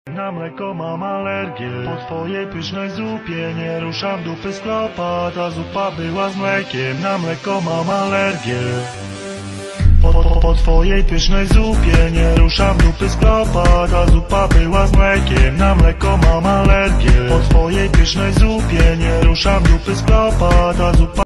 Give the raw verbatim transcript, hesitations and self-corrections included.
Na mleko mam alergię, po twojej pysznej zupie nie ruszam dupy z klopa. Ta zupa była z mlekiem, na mleko mam alergię. Po, po, po twojej pysznej zupie nie ruszam dupy z klopa. Ta zupa była z mlekiem, na mleko mam alergię. Po twojej pysznej zupie nie ruszam dupy z klopa. Ta zupa